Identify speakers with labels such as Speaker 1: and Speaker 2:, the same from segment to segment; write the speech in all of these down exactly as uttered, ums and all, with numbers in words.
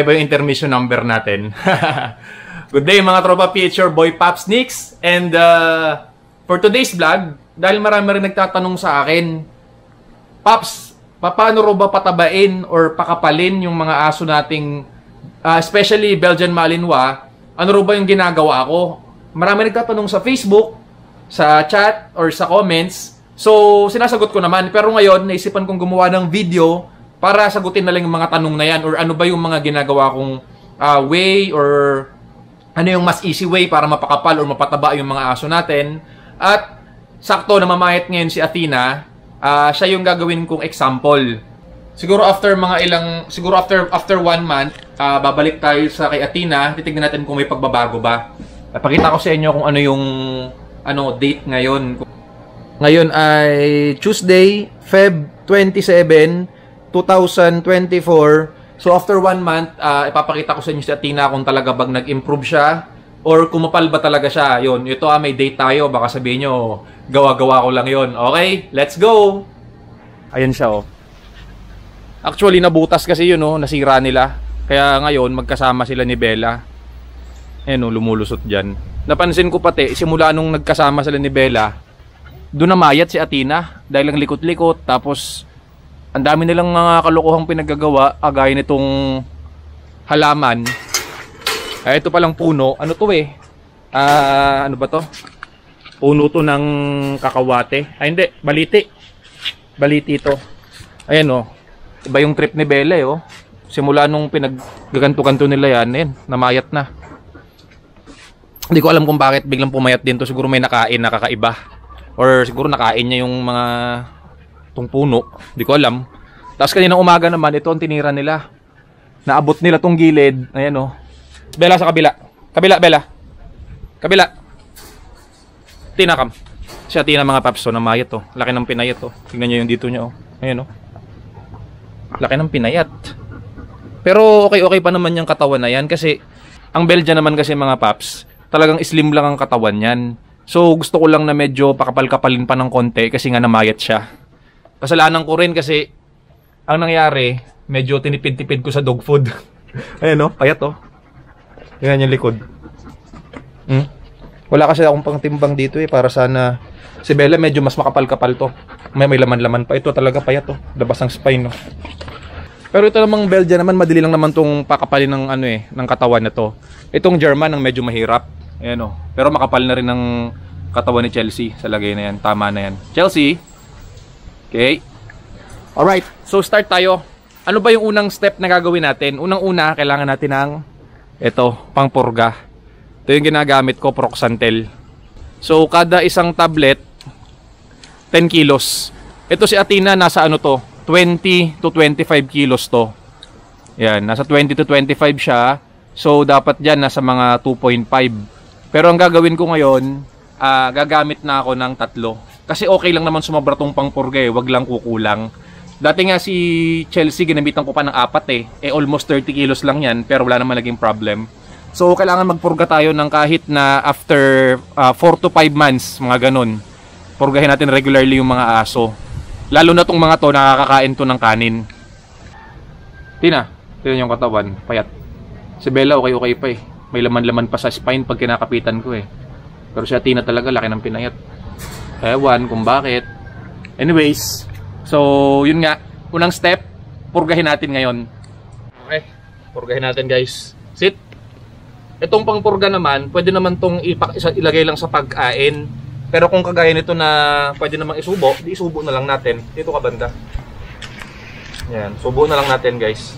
Speaker 1: Iba-iba yung intermission number natin. Good day mga tropa P H, your boy Pops Nix. And uh, for today's vlog, dahil marami rin nagtatanong sa akin, Pops, paano ro ba patabain or pakapalin yung mga aso nating, uh, especially Belgian Malinois, ano ro ba yung ginagawa ko? Marami nagtatanong sa Facebook, sa chat, or sa comments. So, sinasagot ko naman. Pero ngayon, naisipan kong gumawa ng video para sagutin na lang yung mga tanong na yan or ano ba yung mga ginagawa kong uh, way or ano yung mas easy way para mapakapal or mapataba yung mga aso natin. At sakto na mamayat ngayon si Athena, uh, siya yung gagawin kong example. Siguro after mga ilang, siguro after after one month, uh, babalik tayo sa kay Athena, titignan natin kung may pagbabago ba. Napakita ko sa inyo kung ano yung ano date ngayon. Ngayon ay Tuesday, February twenty-seven, two thousand twenty-four. So after one month, uh, ipapakita ko sa inyo si Athena kung talaga bang nag-improve siya or kumapal ba talaga siya. Yun, ito ah, may date tayo. Baka sabihin nyo, gawa-gawa ko lang yun. Okay, let's go! Ayan siya oh. Actually, nabutas kasi yun oh, nasira nila. Kaya ngayon, magkasama sila ni Bella. Ayan oh, lumulusot dyan. Napansin ko pati, simula nung nagkasama sila ni Bella, doon na mayat si Athena dahil lang likot-likot. Tapos ang dami nilang mga kalokohang pinagagawa, agaya nitong halaman. Ay, ito palang puno. Ano to eh? Ah, ano ba to? Puno to ng kakawate. Ay hindi, baliti. Baliti ito. Ayan oh. Iba yung trip ni Bella eh oh. Simula nung pinaggaganto-ganto nila yan, ayan, namayat na. Hindi ko alam kung bakit biglang pumayat din to. Siguro may nakain na kakaiba. Or siguro nakain niya yung mga tong puno. Hindi ko alam. Tapos kanina umaga naman, ito ang tinira nila. Naabot nila tong gilid. Ayan o. Oh. Bella sa kabila. Kabila, Bella. Kabila. Tinakam. Si Athena mga paps. So, namayat o. Oh. Laki ng pinayat o. Oh. Tingnan nyo yung dito niya o. Oh. Ayan o. Oh. Laki ng pinayat. Pero okay-okay pa naman yung katawan na yan. Kasi ang Belgian naman kasi mga paps, talagang slim lang ang katawan yan. So, gusto ko lang na medyo pakapal-kapalin pa ng konti kasi nga namayat siya. Kasalanan ko rin kasi ang nangyari, medyo tinipid-tipid ko sa dog food. Ayan o, payat o. Tingnan yung likod. Hmm? Wala kasi akong pangtimbang dito eh, para sana si Bella medyo mas makapal-kapal to. May may laman-laman pa. Ito talaga payat o. Labas ang spine o. Pero ito namang Belgian naman, madali lang naman tong pakapalin ng ano eh, ng katawan na to. Itong German ang medyo mahirap. Ayan o. Pero makapal na rin ng katawan ni Chelsea sa lagay na yan. Tama na yan. Chelsea. Okay. Alright. So start tayo. Ano ba yung unang step na gagawin natin? Unang-una, kailangan natin ng ito, pangpurga. Ito yung ginagamit ko, Proxantel. So kada isang tablet, ten kilos. Ito si Athena, nasa ano to? twenty to twenty-five kilos to. Yan. Nasa twenty to twenty-five siya. So dapat dyan, nasa mga two point five. Pero ang gagawin ko ngayon, uh, gagamit na ako ng tatlo. Kasi okay lang naman sumobra tong pangpurga eh, wag lang kukulang. Dati nga si Chelsea, ginamitan ko pa ng apat eh. Eh almost thirty kilos lang yan, pero wala naman naging problem. So kailangan magpurga tayo ng kahit na after uh, four to five months, mga ganun. Purgahin natin regularly yung mga aso. Lalo na tong mga to, nakakakain to ng kanin. Tina, tina yung katawan, payat. Si Bella okay-okay pa eh. May laman-laman pa sa spine pag kinakapitan ko eh. Pero si Athena talaga laki ng pinayat. Ewan kung bakit. Anyways, so yun nga, unang step, purgahin natin ngayon. Okay, purgahin natin guys. Sit. Itong pangpurga naman, pwede naman tong ilagay lang sa pagkain. Pero kung kagaya nito na pwede namang isubo, di isubo na lang natin. Dito ka banda. Yan, subo na lang natin guys.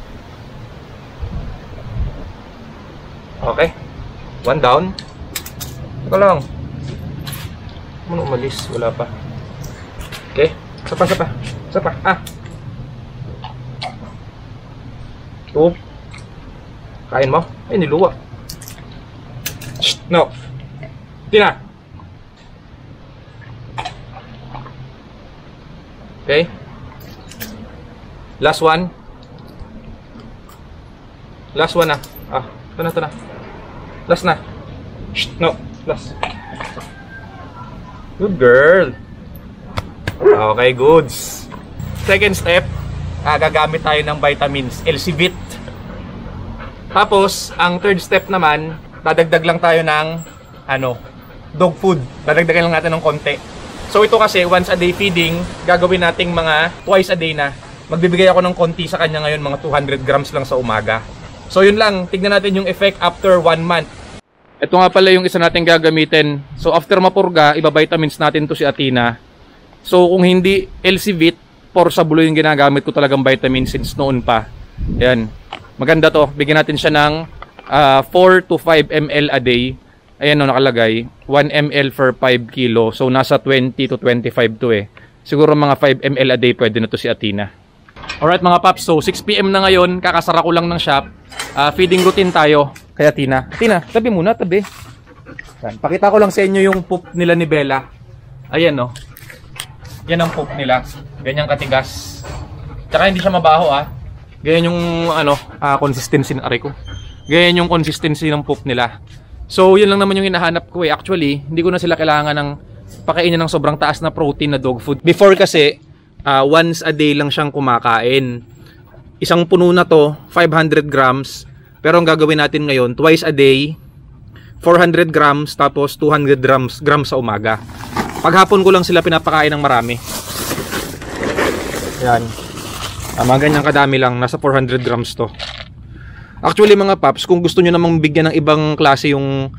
Speaker 1: Okay. One down. Teka lang. Ano umalis? Wala pa. Okay. Sapa, sapa. Sapa. Ah. Two. Kain mo? Ay, niluwa. Shh. No. Tina. Okay. Last one. Last one na. Ah. Ito na, ito na. Last na. Shh, no, last. Good girl. Okay, goods. Second step, ah, gagamit tayo ng vitamins. L C Vit. Tapos, ang third step naman, dadagdag lang tayo ng ano, dog food. Dadagdagan lang natin ng konti. So ito kasi, once a day feeding, gagawin nating mga twice a day na. Magbibigay ako ng konti sa kanya ngayon, mga two hundred grams lang sa umaga. So yun lang, tignan natin yung effect after one month. Ito nga pala yung isa natin gagamitin. So after mapurga, iba-vitamins natin to si Athena. So kung hindi L C Vit, Forsabulo yung ginagamit ko talagang vitamin since noon pa. Ayan. Maganda to. Bigyan natin siya ng uh, four to five milliliters a day. Ayan o, nakalagay. one milliliter for five kilo. So nasa twenty to twenty-five to eh. Siguro mga five milliliters a day pwede na to si Athena. Alright mga paps, so six p m na ngayon. Kakasara ko lang ng shop. Uh, feeding routine tayo kay Athena. Athena, tabi muna, tabi. Yan. Pakita ko lang sa inyo yung poop nila ni Bella. Ayan o. Yan ang poop nila. Ganyang katigas. Tsaka hindi siya mabaho ah. Ganyan yung ano, uh, consistency ng aray ko. Ganyan yung consistency ng poop nila. So yun lang naman yung hinahanap ko eh. Actually, hindi ko na sila kailangan ng pakainin ng sobrang taas na protein na dog food. Before kasi, uh, once a day lang siyang kumakain. Isang puno na to, five hundred grams. Pero ang gagawin natin ngayon, twice a day, four hundred grams, tapos two hundred grams, grams sa umaga. Paghapon ko lang sila pinapakain ng marami. Yan. Uh, mga ganyang kadami lang, nasa four hundred grams to. Actually mga paps, kung gusto nyo namang bigyan ng ibang klase yung...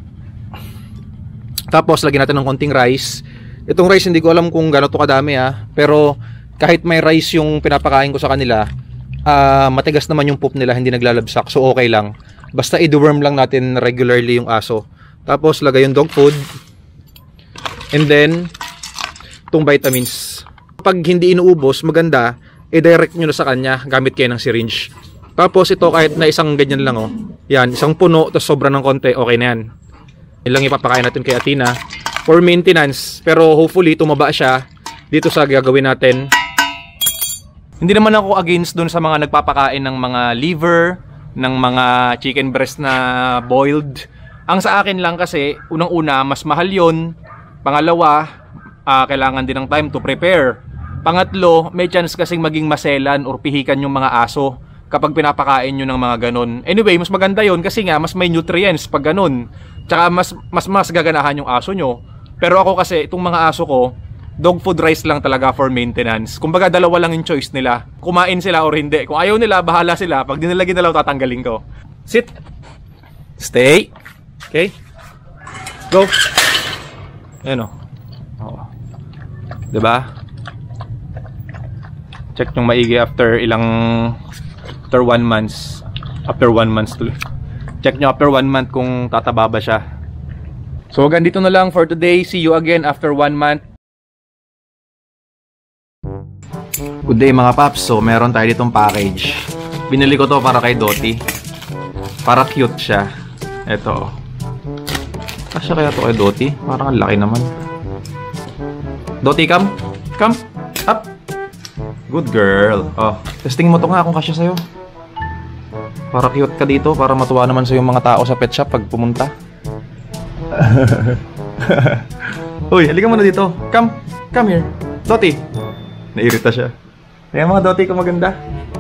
Speaker 1: Tapos lagyan natin ng konting rice. Itong rice hindi ko alam kung gano'n to kadami ah. Pero kahit may rice yung pinapakain ko sa kanila, uh, matigas naman yung poop nila, hindi naglalabsak. So okay lang. Basta i-deworm lang natin regularly yung aso. Tapos lagay yung dog food. And then, itong vitamins. Pag hindi inuubos, maganda, i-direct nyo na sa kanya gamit kayo ng syringe. Tapos ito kahit na isang ganyan lang oh. Yan, isang puno tapos sobra ng konti, okay na yan. Yan lang ipapakain natin kay Athena for maintenance. Pero hopefully tumaba siya dito sa gagawin natin. Hindi naman ako against dun sa mga nagpapakain ng mga liver, ng mga chicken breast na boiled. Ang sa akin lang kasi, unang-una, mas mahal yon. Pangalawa, uh, kailangan din ng time to prepare. Pangatlo, may chance kasing maging maselan or pihikan yung mga aso kapag pinapakain nyo ng mga ganon. Anyway, mas maganda yon kasi nga mas may nutrients pag ganon. Tsaka mas, mas mas gaganahan yung aso nyo. Pero ako kasi, itong mga aso ko, dog food rice lang talaga for maintenance. Kumbaga dalawa lang yung choice nila. Kumain sila or hindi. Kung ayaw nila, bahala sila. Pag di nila ginalaw, tatanggalin ko. Sit. Stay. Okay. Go. Ayan o. Oo. Diba? Check yung maigi after ilang... After one month. After one month tuloy. Check nyo after one month kung tataba ba siya. So, ganito na lang for today. See you again after one month. Good day mga paps. So, meron tayo ditong package. Binili ko to para kay Dottie. Para cute siya. Ito. Kasya kaya to kay Dottie? Parang ang laki naman. Dottie, come. Come. Up. Good girl. Oh, testing mo to nga kung kasya sa'yo. Para cute ka dito. Para matuwa naman sa yung mga tao sa pet shop pag pumunta. Uy, halika muna dito. Come. Come here. Dottie. Nairita siya. Ayan mga Dottie ko maganda.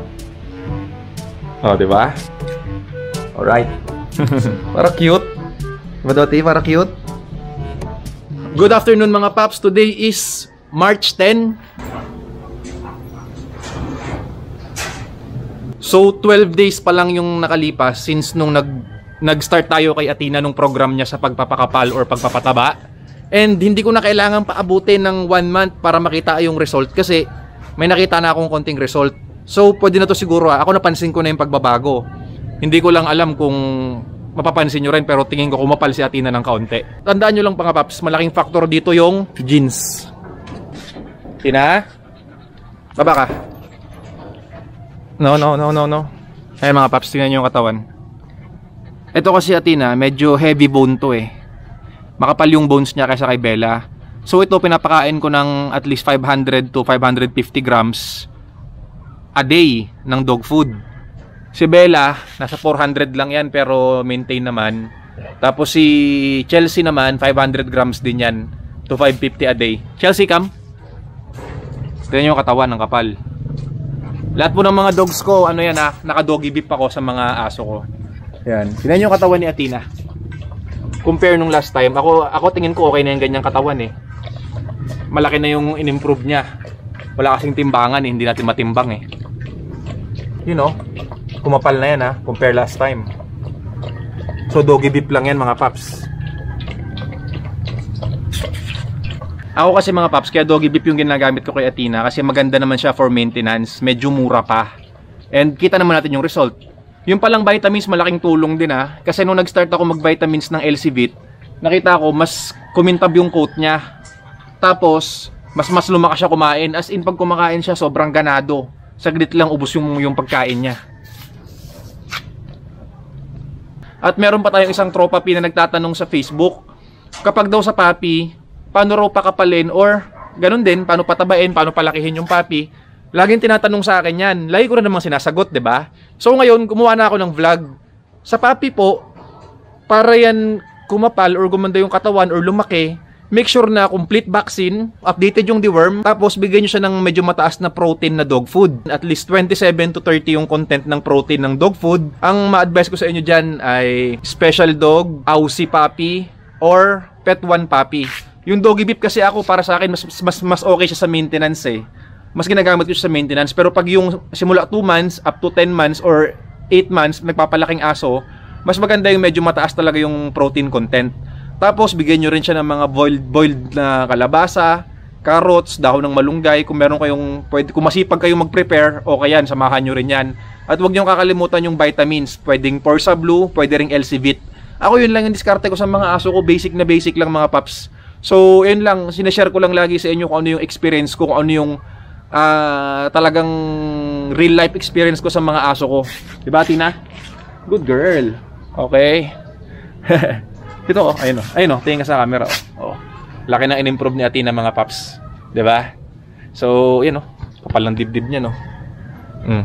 Speaker 1: Oh, diba? Alright. Para cute. Diba Dottie? Para cute. Good afternoon mga paps. Today is March tenth. So, twelve days pa lang yung nakalipas since nung nag, nag-start tayo kay Athena nung program niya sa pagpapakapal or pagpapataba. And hindi ko na kailangan paabutin ng one month para makita yung result kasi may nakita na akong konting result. So, pwede na to siguro. Ako napansin ko na yung pagbabago. Hindi ko lang alam kung mapapansin nyo rin pero tingin ko kumapal si Athena ng kaunti. Tandaan nyo lang mga paps, malaking factor dito yung genes. Tina? Baba ka. No, no, no, no, no. Ay mga paps, tingnan nyo yung katawan. Ito kasi Athena, medyo heavy bone to eh. Makapal yung bones niya kaysa kay Bella. So ito, pinapakain ko ng at least five hundred to five hundred fifty grams a day ng dog food. Si Bella, nasa four hundred lang yan pero maintain naman. Tapos si Chelsea naman, five hundred grams din yan to five fifty a day. Chelsea, come. Tingnan yung katawan ng kapal. Lahat po ng mga dogs ko, ano yan ha, naka-doggy beef ako sa mga aso ko. Yan. Tingnan niyo yung katawan ni Athena. Compare nung last time. Ako, ako tingin ko okay na yung ganyang katawan eh. Malaki na yung in-improve niya. Wala kasing timbangan eh. Hindi natin matimbang eh. You know, kumapal na yan ha. Compare last time. So, doggy beef lang yan mga paps. Ako kasi mga paps, kaya doggy beef yung ginagamit ko kay Athena kasi maganda naman siya for maintenance. Medyo mura pa. And kita naman natin yung result. Yung palang vitamins, malaking tulong din ha. Kasi nung nag-start ako mag-vitamins ng L C Vit, nakita ko, mas kumintab yung coat niya. Tapos, mas mas lumakas siya kumain. As in, pag kumakain siya, sobrang ganado. Saglit lang, ubos yung, yung pagkain niya. At meron pa tayong isang tropa P na nagtatanong sa Facebook, kapag daw sa papi, paano raw pakapalin or ganun din, paano patabain, paano palakihin yung papi. Laging tinatanong sa akin yan. Lagi ko na namang sinasagot, 'di ba? So ngayon, gumawa na ako ng vlog. Sa papi po, para yan kumapal or gumanda yung katawan or lumaki, make sure na complete vaccine, updated yung deworm, tapos bigyan nyo siya ng medyo mataas na protein na dog food. At least twenty-seven to thirty yung content ng protein ng dog food. Ang ma-advise ko sa inyo dyan ay special dog, Aussie puppy, or pet one puppy. Yung doggy beef kasi ako, para sa akin, mas, mas, mas okay siya sa maintenance eh. Mas ginagamit ko siya sa maintenance. Pero pag yung simula two months up to ten months or eight months, nagpapalaking aso, mas maganda yung medyo mataas talaga yung protein content. Tapos bigyan nyo rin siya ng mga boiled, boiled na kalabasa, carrots, dahon ng malunggay. Kung meron kayong, pwede, kung masipag kayong mag-prepare, okay yan, samahan nyo rin yan. At huwag nyo kakalimutan yung vitamins. Pwedeng Forza Blue, pwede ring L C Vit. Ako yun lang yung diskarte ko sa mga aso ko. Basic na basic lang mga paps. So yun lang, sinashare ko lang lagi sa inyo kung ano yung experience ko, kung ano yung Uh, talagang real life experience ko sa mga aso ko. Diba, Tina? Good girl. Okay. Ito oh, ayun oh. Ayun oh, tingin ka sa camera oh. Oh. Laki na in-improve ni Athena mga paps. Diba? So, yun oh. Kapal ng dibdib niya no. Mm.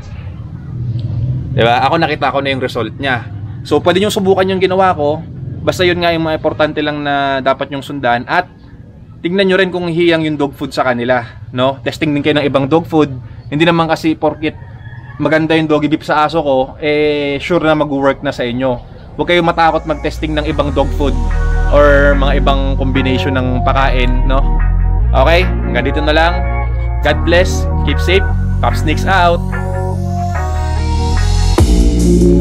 Speaker 1: Diba? Ako nakita ko na yung result niya. So, pwede nyo subukan yung ginawa ko. Basta yun nga yung mga importante lang na dapat nyong sundan. At tingnan nyo rin kung hiyang yung dog food sa kanila, no? Testing din kayo ng ibang dog food. Hindi naman kasi porkit maganda yung doggy beef sa aso ko, eh sure na mag-work na sa inyo. Huwag kayong matakot mag-testing ng ibang dog food or mga ibang combination ng pakain, no? Okay, hanggang dito na lang. God bless, keep safe, Popsnicks out.